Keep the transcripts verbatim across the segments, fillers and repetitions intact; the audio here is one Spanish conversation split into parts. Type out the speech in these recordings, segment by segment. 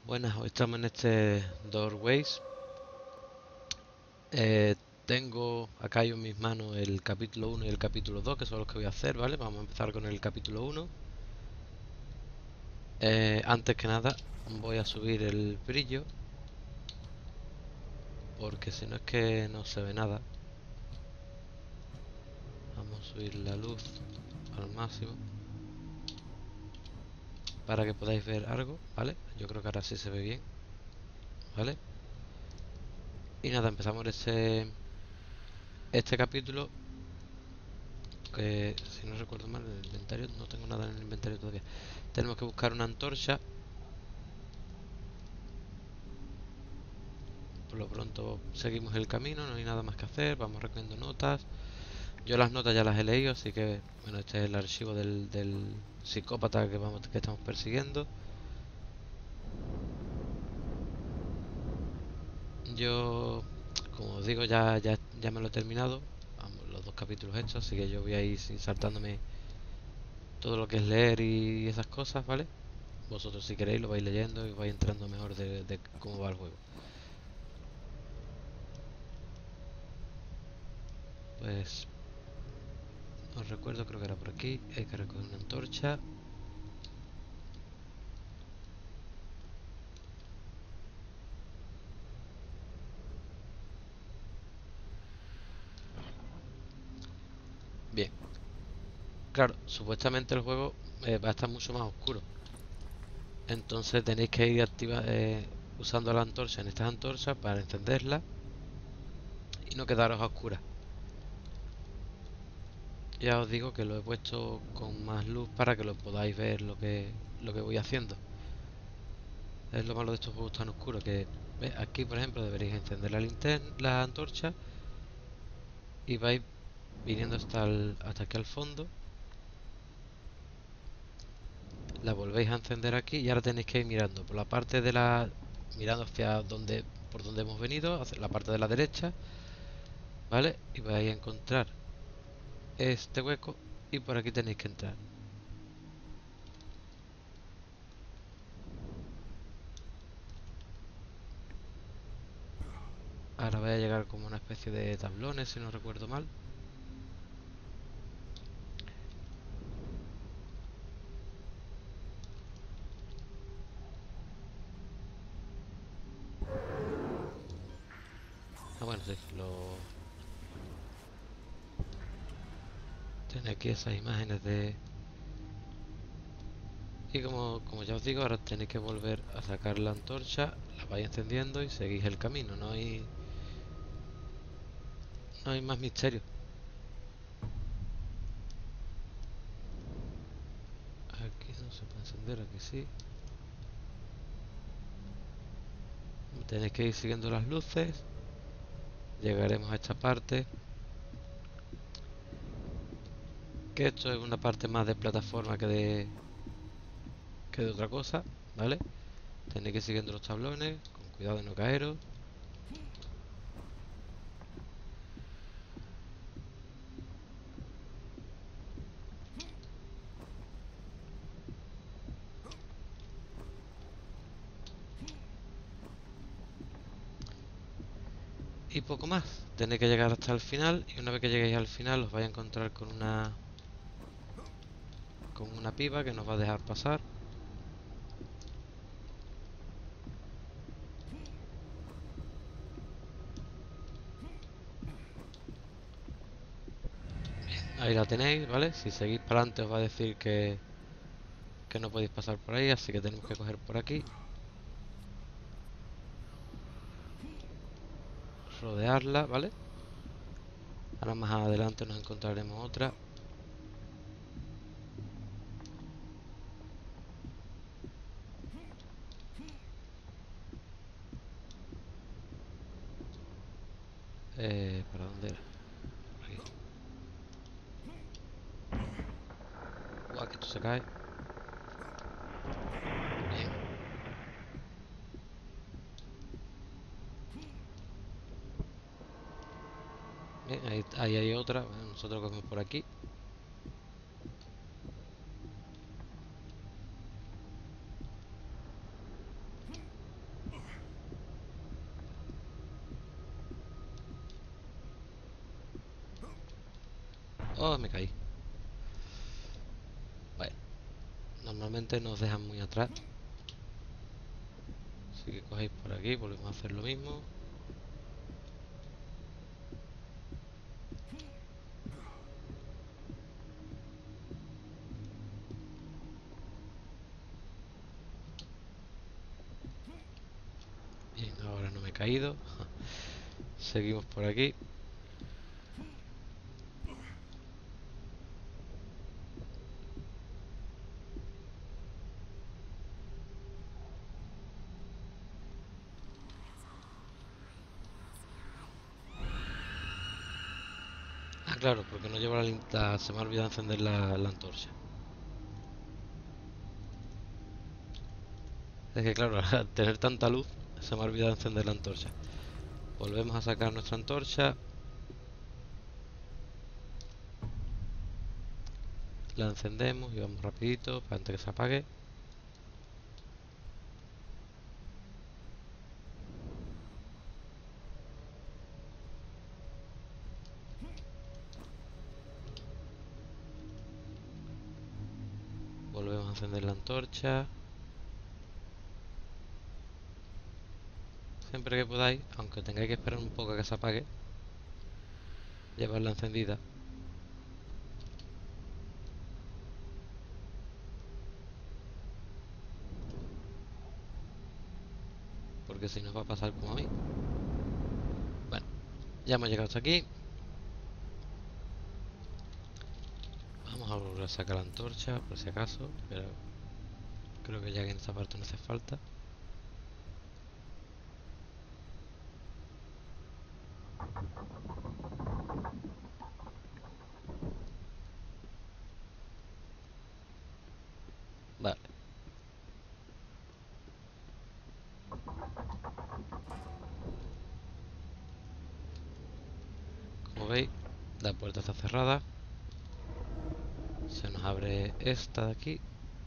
Buenas, hoy estamos en este Doorways. Eh, tengo acá yo en mis manos el capítulo uno y el capítulo dos, que son los que voy a hacer, ¿vale? Vamos a empezar con el capítulo uno. Eh, antes que nada, voy a subir el brillo, porque si no es que no se ve nada. Vamos a subir la luz al máximo para que podáis ver algo, ¿vale? Yo creo que ahora sí se ve bien, ¿vale? Y nada, empezamos este, este capítulo. Que si no recuerdo mal, en el inventario no tengo nada en el inventario todavía. Tenemos que buscar una antorcha. Por lo pronto seguimos el camino, no hay nada más que hacer, vamos recogiendo notas. Yo las notas ya las he leído, así que bueno, este es el archivo del, del psicópata que vamos que estamos persiguiendo. Yo, como os digo, ya, ya, ya me lo he terminado. Vamos, los dos capítulos hechos, así que yo voy a ir saltándome todo lo que es leer y esas cosas, ¿vale? Vosotros si queréis lo vais leyendo y vais entrando mejor de, de cómo va el juego. Pues os recuerdo, creo que era por aquí. Hay que recoger una antorcha. Bien, claro, supuestamente el juego eh, va a estar mucho más oscuro. Entonces tenéis que ir activa, eh, usando la antorcha en estas antorchas para encenderla y no quedaros a oscuras. Ya os digo que lo he puesto con más luz para que lo podáis ver lo que, lo que voy haciendo. Es lo malo de estos juegos tan oscuros que ¿ves? Aquí por ejemplo deberéis encender la linterna, la antorcha y vais viniendo hasta, el, hasta aquí al fondo. La volvéis a encender aquí y ahora tenéis que ir mirando por la parte de la... mirando hacia donde, por donde hemos venido, hacia la parte de la derecha, ¿vale? Y vais a encontrar este hueco y por aquí tenéis que entrar. Ahora vais a llegar como una especie de tablones, si no recuerdo mal. Ah, bueno, sí, lo... tenéis aquí esas imágenes de... Y como, como ya os digo, ahora tenéis que volver a sacar la antorcha, la vais encendiendo y seguís el camino. No hay, no hay más misterio. Aquí no se puede encender, aquí sí. Tenéis que ir siguiendo las luces. Llegaremos a esta parte. Que esto es una parte más de plataforma que de, que de otra cosa, ¿vale? Tenéis que ir siguiendo los tablones, con cuidado de no caeros. Y poco más. Tenéis que llegar hasta el final y una vez que lleguéis al final os vais a encontrar con una con una piba que nos va a dejar pasar. Ahí la tenéis, ¿vale? Si seguís para adelante os va a decir que, que no podéis pasar por ahí, así que tenemos que coger por aquí. Rodearla, ¿vale? Ahora más adelante nos encontraremos otra. Eh, ¿para dónde era? Por aquí. Guau, que esto se cae. Bien. Bien, ahí, ahí hay otra. Bueno, nosotros cogemos por aquí. Oh, me caí. Bueno, normalmente nos dejan muy atrás. Así que cogéis por aquí, volvemos a hacer lo mismo. Bien, ahora no me he caído. Seguimos por aquí. Ah, claro, porque no llevo la linterna. Se me ha olvidado encender la, la antorcha. Es que claro, al tener tanta luz, se me ha olvidado encender la antorcha. Volvemos a sacar nuestra antorcha. La encendemos y vamos rapidito para antes que se apague. Volvemos a encender la antorcha. Siempre que podáis, aunque tengáis que esperar un poco a que se apague, llevarla encendida. Porque si nos va a pasar como a mí. Bueno, ya hemos llegado hasta aquí. Vamos a volver a sacar la antorcha, por si acaso. Pero creo que ya que en esta parte no hace falta. Vale. Como veis, la puerta está cerrada. Se nos abre esta de aquí.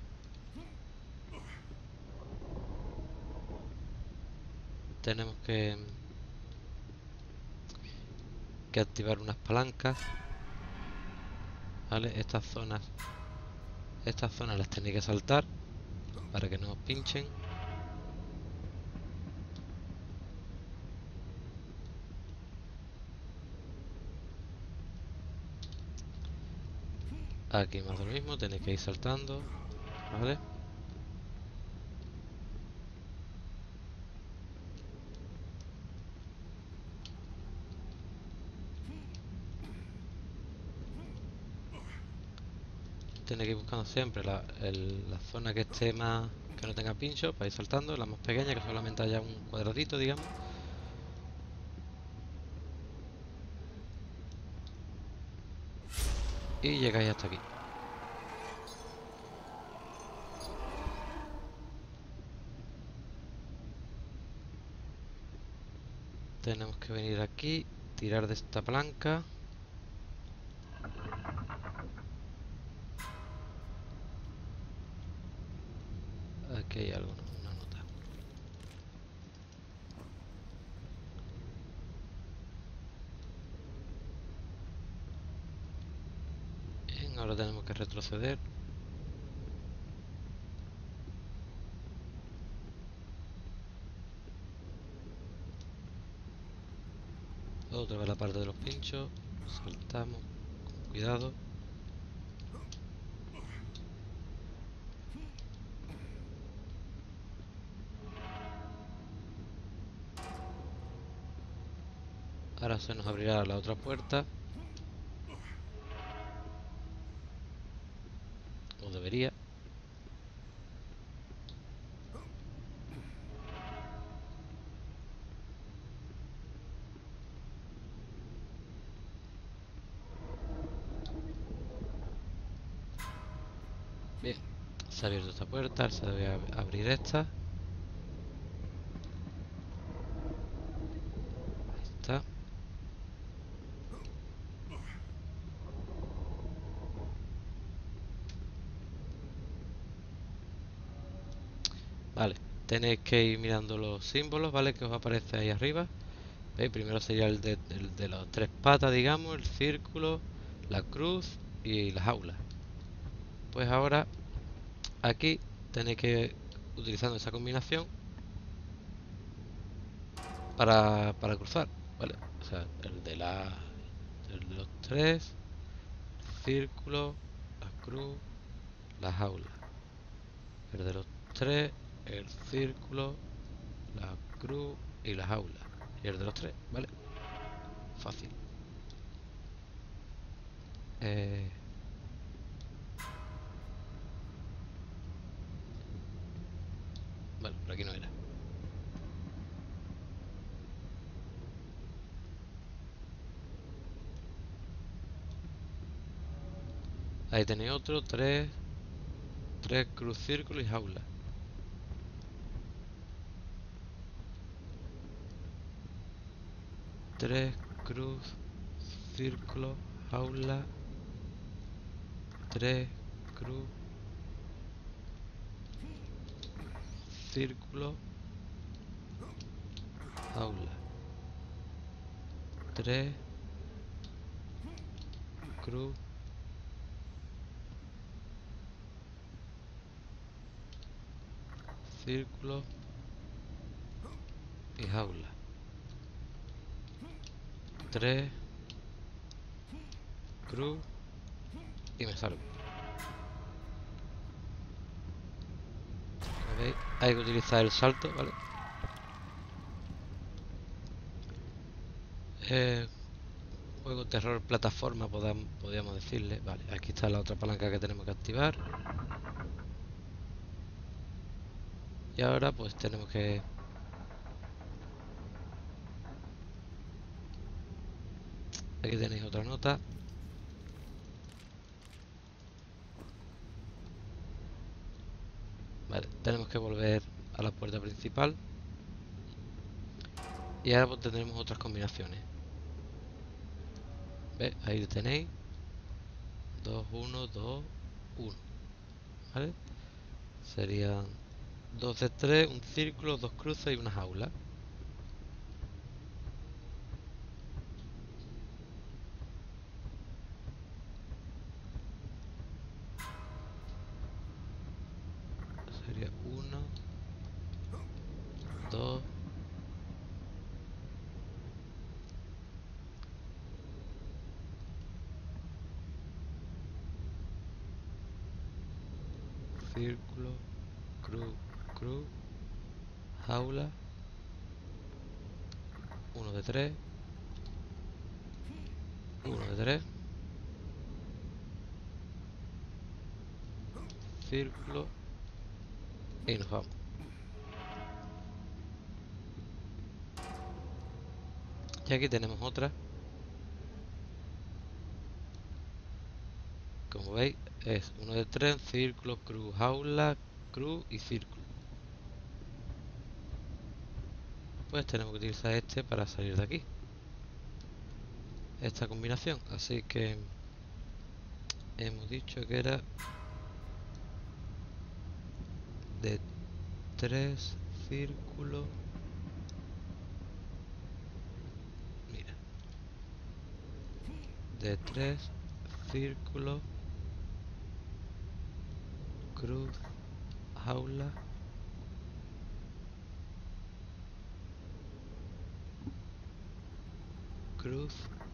Tenemos que, que activar unas palancas. Vale, estas zonas. Estas zonas las tenéis que saltar para que no os pinchen. Aquí más de lo mismo, tenéis que ir saltando. Vale. Tenéis que ir buscando siempre la, el- la zona que esté más, que no tenga pincho para ir saltando. La más pequeña, que solamente haya un cuadradito, digamos. Y llegáis hasta aquí. Tenemos que venir aquí, tirar de esta palanca. Aquí hay algo, ¿no? Una nota. Bien, ahora tenemos que retroceder. Otra vez la parte de los pinchos. Saltamos con cuidado. Ahora se nos abrirá la otra puerta. O debería. Bien, se ha abierto esta puerta. Ahora se debe ab- abrir esta. Ahí está. Vale, tenéis que ir mirando los símbolos, ¿vale? Que os aparece ahí arriba. ¿Veis? Primero sería el de, el de las tres patas, digamos, el círculo, la cruz y la jaula. Pues ahora aquí tenéis que, utilizando esa combinación, para, para cruzar, ¿vale? O sea, el de la el de los tres, círculo, la cruz, la jaula. El de los tres, el círculo, la cruz y la jaula. Y el de los tres, ¿vale? Fácil. Eh, vale, por aquí no era. Ahí tenéis otro, tres, tres cruz, círculo y jaula. Tres, cruz, círculo, jaula. Tres, cruz, círculo, jaula. Tres, cruz, círculo y jaula. Tres, cruz y me salgo. ¿Veis? Hay que utilizar el salto, ¿vale? Eh, juego terror plataforma, podamos, podríamos decirle. Vale, aquí está la otra palanca que tenemos que activar. Y ahora pues tenemos que... Aquí tenéis otra nota. Vale, tenemos que volver a la puerta principal. Y ahora pues tendremos otras combinaciones. ¿Ves? Ahí tenéis. dos, uno, dos, uno. ¿Vale? Serían dos de tres, un círculo, dos cruces y una jaula. Sería uno, dos, círculo, cruz, cruz, jaula, uno de tres, uno de tres, círculo y nos vamos. Y aquí tenemos otra. Como veis, es uno de tres, círculo, cruz, jaula, cruz y círculo. Pues tenemos que utilizar este para salir de aquí. Esta combinación. Así que hemos dicho que era de tres círculos. Mira. De tres círculos, cruz, jaula, cruz,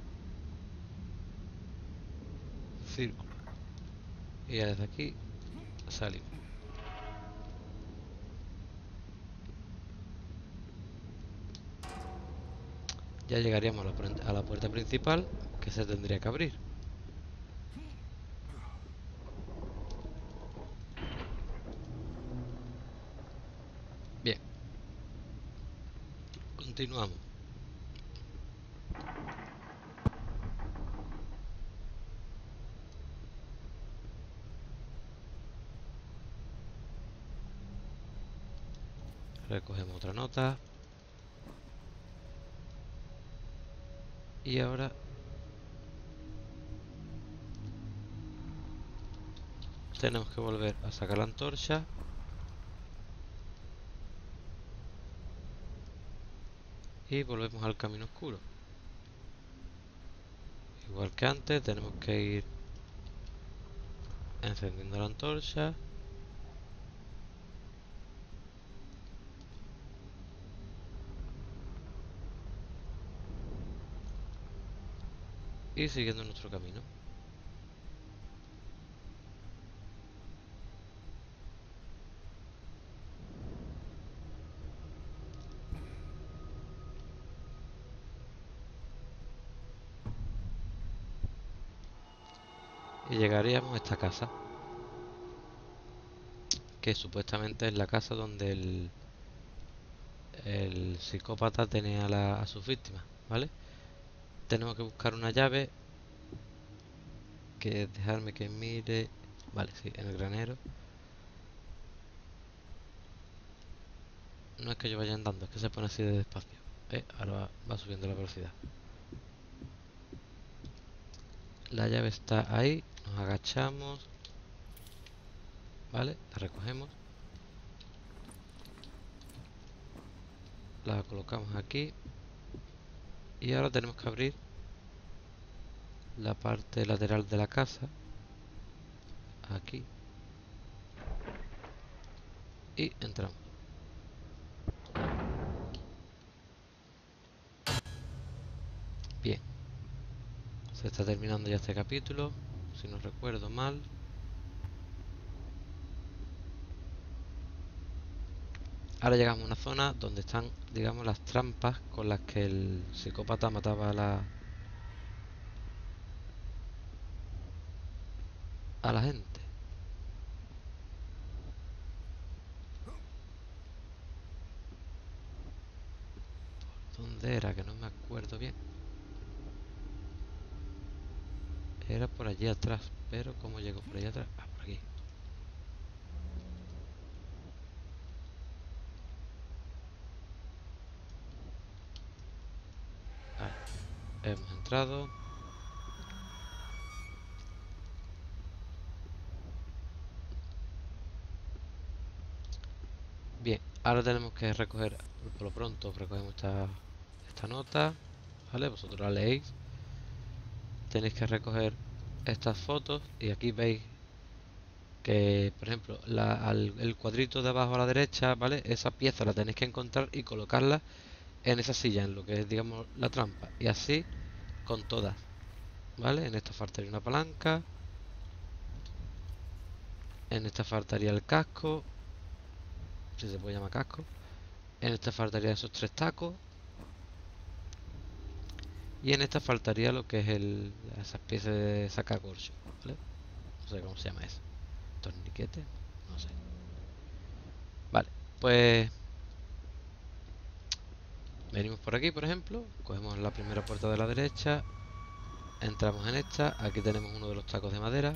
círculo. Y ya desde aquí salimos. Ya llegaríamos a la, a la puerta principal, que se tendría que abrir. Bien. Continuamos. Recogemos otra nota. Y ahora tenemos que volver a sacar la antorcha. Y volvemos al camino oscuro. igual que antes, tenemos que ir encendiendo la antorcha. Y siguiendo nuestro camino. Y llegaríamos a esta casa, que supuestamente es la casa donde el, el psicópata tenía a, la- a sus víctimas, ¿vale? Tenemos que buscar una llave, que es dejarme que mire. Vale, sí, en el granero. No es que yo vaya andando, es que se pone así de despacio. ¿Eh? Ahora va, va subiendo la velocidad. La llave está ahí, nos agachamos, ¿vale? La recogemos, la colocamos aquí y ahora tenemos que abrir la parte lateral de la casa, aquí, y entramos. Bien, se está terminando ya este capítulo, si no recuerdo mal. Ahora llegamos a una zona donde están, digamos, las trampas con las que el psicópata mataba a la, a la gente. ¿Dónde era? Que no me acuerdo bien. Era por allí atrás, pero ¿cómo llegó por allí atrás? Ah, por aquí. Ahí. Hemos entrado. Bien, ahora tenemos que recoger, por lo pronto recogemos esta, esta nota, ¿vale? Vosotros la leéis. Tenéis que recoger estas fotos y aquí veis que, por ejemplo, la, al, el cuadrito de abajo a la derecha, ¿vale? Esa pieza la tenéis que encontrar y colocarla en esa silla, en lo que es, digamos, la trampa. Y así con todas, ¿vale? En esta faltaría una palanca, en esta faltaría el casco, si se puede llamar casco, en esta faltaría esos tres tacos. Y en esta faltaría lo que es el, esa especie de sacacorcho, ¿vale? No sé cómo se llama eso. ¿Torniquete? No sé. Vale, pues venimos por aquí, por ejemplo. Cogemos la primera puerta de la derecha. Entramos en esta. Aquí tenemos uno de los tacos de madera.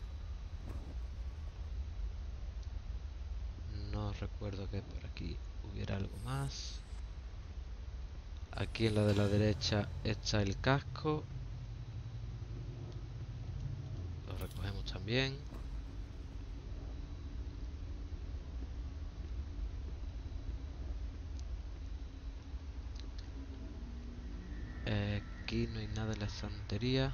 No recuerdo que por aquí hubiera algo más. Aquí en la de la derecha está el casco. Lo recogemos también. Eh, aquí no hay nada en la estantería.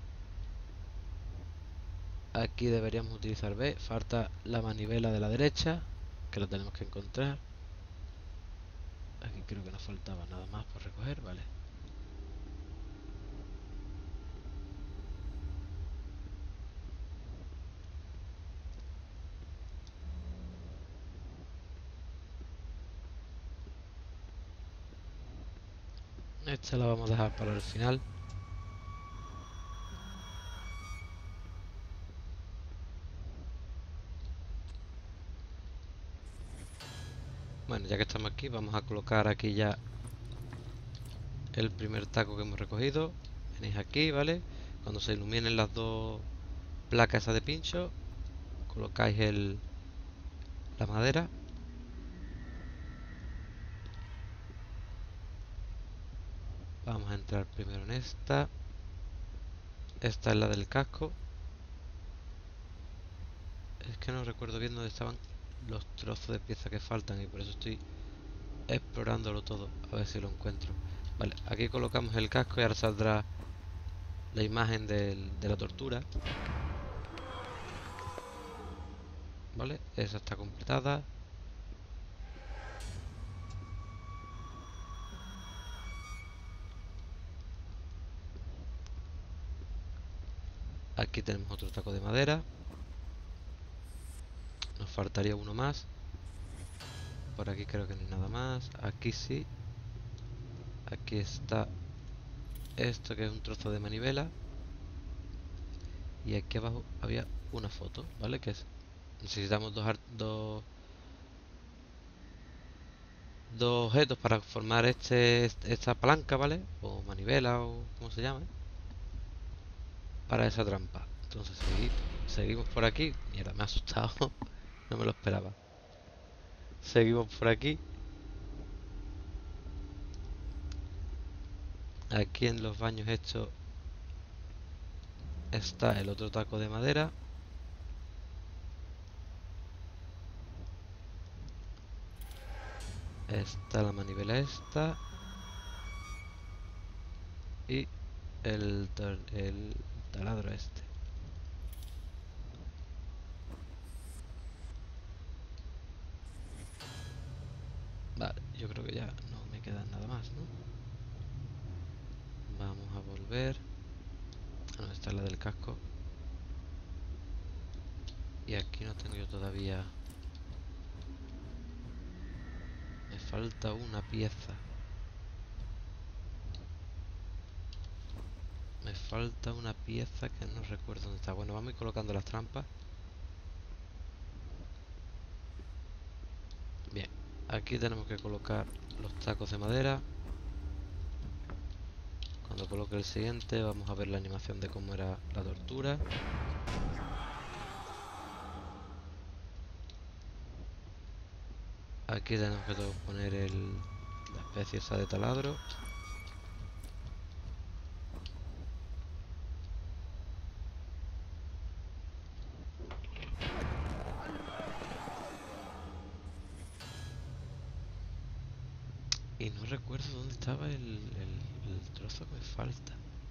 Aquí deberíamos utilizar B. Falta la manivela de la derecha, que la tenemos que encontrar. Aquí creo que nos faltaba nada más por recoger, vale. Esta la vamos a dejar para el final. Bueno, ya que estamos aquí, vamos a colocar aquí ya el primer taco que hemos recogido. Venéis aquí, ¿vale? Cuando se iluminen las dos placas esas de pincho, colocáis el, la madera. Vamos a entrar primero en esta. Esta es la del casco. Es que no recuerdo bien dónde estaban los trozos de pieza que faltan y por eso estoy explorándolo todo. A ver si lo encuentro. Vale, aquí colocamos el casco y ahora saldrá la imagen del- de la tortura. Vale, esa está completada. Aquí tenemos otro taco de madera. Nos faltaría uno más. Por aquí creo que no hay nada más. Aquí sí. Aquí está esto, que es un trozo de manivela. Y aquí abajo había una foto, ¿vale? Que es, necesitamos dos, ar- dos, dos objetos para formar este, este- esta palanca, ¿vale? O manivela, o como se llame, para esa trampa. Entonces segui- seguimos por aquí. Mierda, me ha asustado. No me lo esperaba. Seguimos por aquí. Aquí en los baños estos está el otro taco de madera. Está la manivela esta. Y el, tar- el taladro este. Vale, yo creo que ya no me queda nada más, ¿no? Vamos a volver. Ah, no, esta es la del casco. Y aquí no tengo yo todavía. Me falta una pieza. Me falta una pieza que no recuerdo dónde está. Bueno, vamos a ir colocando las trampas. Bien, aquí tenemos que colocar los tacos de madera. Cuando coloque el siguiente vamos a ver la animación de cómo era la tortura. Aquí tenemos que poner el, la especie esa de taladro. Y no recuerdo dónde estaba el, el, el trozo que me falta.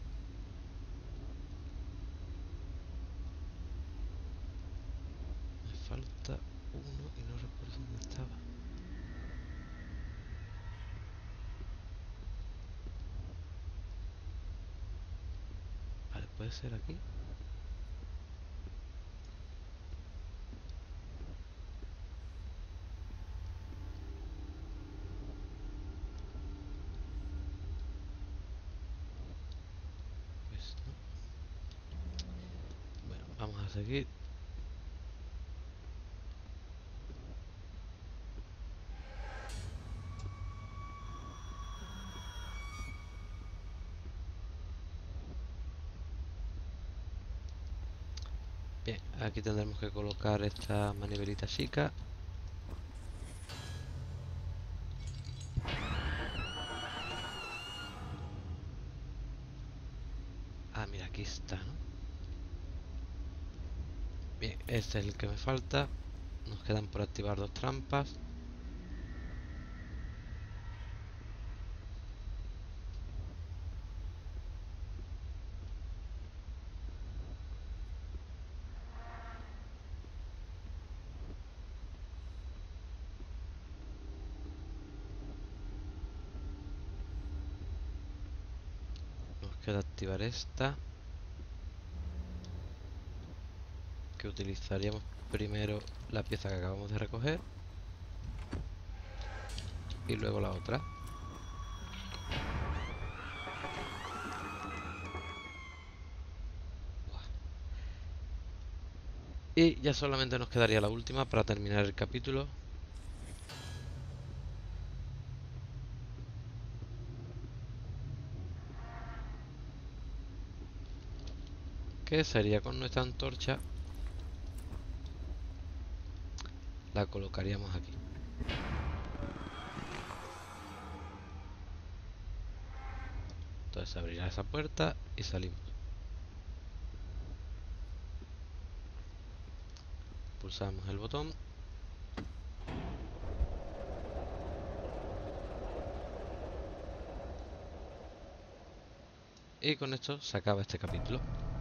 Me falta uno y no recuerdo dónde estaba. Vale, puede ser aquí. Pues no. Bueno, vamos a seguir. Bien, aquí tendremos que colocar esta manivelita chica. Ah, mira, aquí está, ¿no? Bien, este es el que me falta. Nos quedan por activar dos trampas. Nos queda activar esta, que utilizaríamos primero la pieza que acabamos de recoger y luego la otra. Y ya solamente nos quedaría la última para terminar el capítulo. Que sería con nuestra antorcha. La colocaríamos aquí. Entonces abrirá esa puerta y salimos. Pulsamos el botón. Y con esto se acaba este capítulo.